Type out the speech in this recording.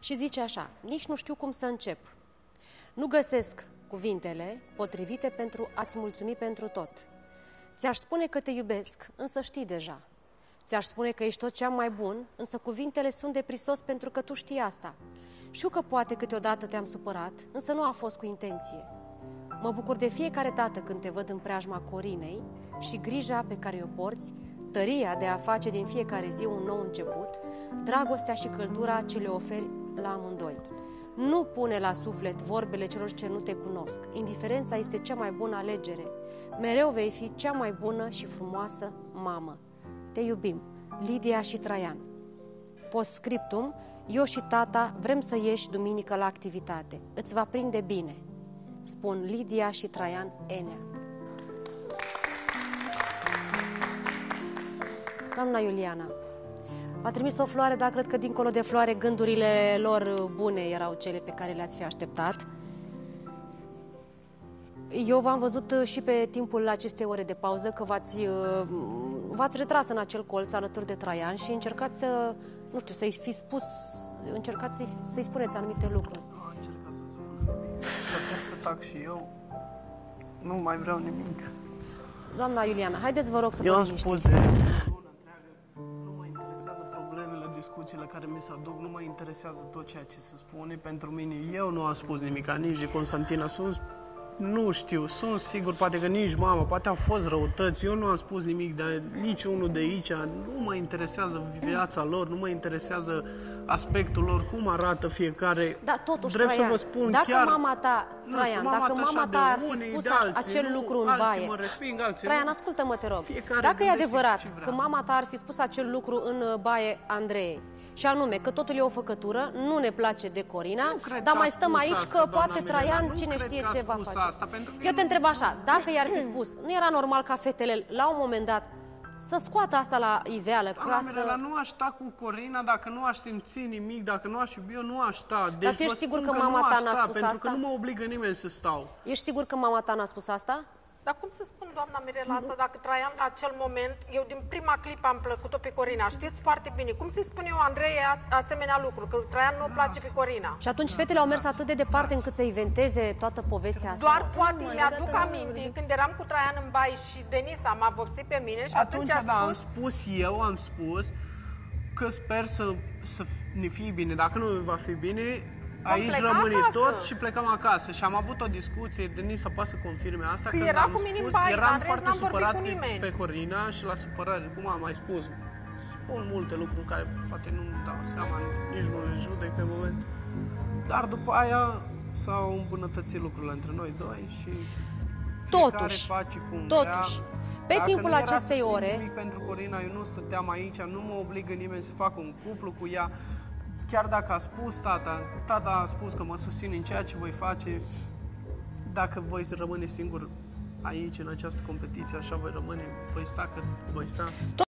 Și zice așa: nici nu știu cum să încep. Nu găsesc cuvintele potrivite pentru a-ți mulțumi pentru tot. Ți-aș spune că te iubesc, însă știi deja. Ți-aș spune că ești tot cea mai bun, însă cuvintele sunt de prisos pentru că tu știi asta. Știu că poate câteodată te-am supărat, însă nu a fost cu intenție. Mă bucur de fiecare dată când te văd în preajma Corinei și grija pe care o porți, tăria de a face din fiecare zi un nou început, dragostea și căldura ce le oferi la amândoi. Nu pune la suflet vorbele celor ce nu te cunosc. Indiferența este cea mai bună alegere. Mereu vei fi cea mai bună și frumoasă mamă. Te iubim. Lidia și Traian. Postscriptum: eu și tata vrem să ieși duminică la activitate. Îți va prinde bine. Spun Lidia și Traian Enea. Doamna Iuliana, v-a trimis o floare, dar cred că dincolo de floare gândurile lor bune erau cele pe care le-ați fi așteptat. Eu v-am văzut și pe timpul acestei ore de pauză că v-ați retras în acel colț alături de Traian și încercați să, nu știu, să-i fi spus, încercați să-i spuneți anumite lucruri. Am încercat să spun, încercat să tac și eu. Nu mai vreau nimic. Doamna Iuliana, haideți vă rog să vă liniștiți. Eu am spus de o lună întreagă, nu mă interesează problemele, discuțiile care mi se aduc, nu mă interesează tot ceea ce se spune pentru mine. Eu nu am spus nimic, nici de Constantina. Nu știu, sunt sigur, poate că nici mama, poate au fost răutăți, eu nu am spus nimic, dar nici unul de aici, nu mă interesează viața lor, nu mă interesează aspectul lor, cum arată fiecare. Da, totuși, Drept Traian, să vă spun, dacă chiar, mama ta, Traian, dacă mama ta ar fi spus acel lucru în baie, Traian, ascultă-mă, te rog, dacă e adevărat că mama ta ar fi spus acel lucru în baie Andrei, și anume că totul e o făcătură, nu ne place de Corina, dar mai stăm aici că poate Traian, cine știe ce va face. Eu te întreb așa, dacă i-ar fi spus, nu era normal ca fetele, la un moment dat, să scoată asta la iveală, ca să... Nu aș sta cu Corina dacă nu aș simți nimic, dacă nu aș iubi, eu nu aș sta. Deci dar tu ești sigur că mama ta n-a spus asta? Pentru că nu mă obligă nimeni să stau. Ești sigur că mama ta n-a spus asta? Dar cum să spun, doamna Mirela, asta dacă Traian acel moment, eu din prima clipă am plăcut-o pe Corina, știți foarte bine. Cum să-i spun eu Andrei asemenea lucru, că Traian nu-i place pe Corina? Și atunci fetele au mers atât de departe încât să inventeze toată povestea asta? Doar poate mi-aduc aminte când eram cu Traian în baie și Denisa m-a vopsit pe mine și atunci a spus... am spus că sper să ne fie bine. Dacă nu va fi bine... Aici rămâne tot și plecăm acasă. Și am avut o discuție, Denisa poate să confirme asta. Că era cu mine în baie, eram foarte supărat pe Corina și la supărare, cum am mai spus, spun multe lucruri care poate nu-mi dau seama, nici nu le judec pe moment. Dar după aia s-au îmbunătățit lucrurile între noi doi și fiecare face cum vrea. Pe timpul acestei ore... Nimic pentru Corina, eu nu stăteam aici, nu mă obligă nimeni să fac un cuplu cu ea. Chiar dacă a spus tata a spus că mă susține în ceea ce voi face, dacă voi rămâne singur aici, în această competiție, așa voi rămâne, voi sta cât voi sta.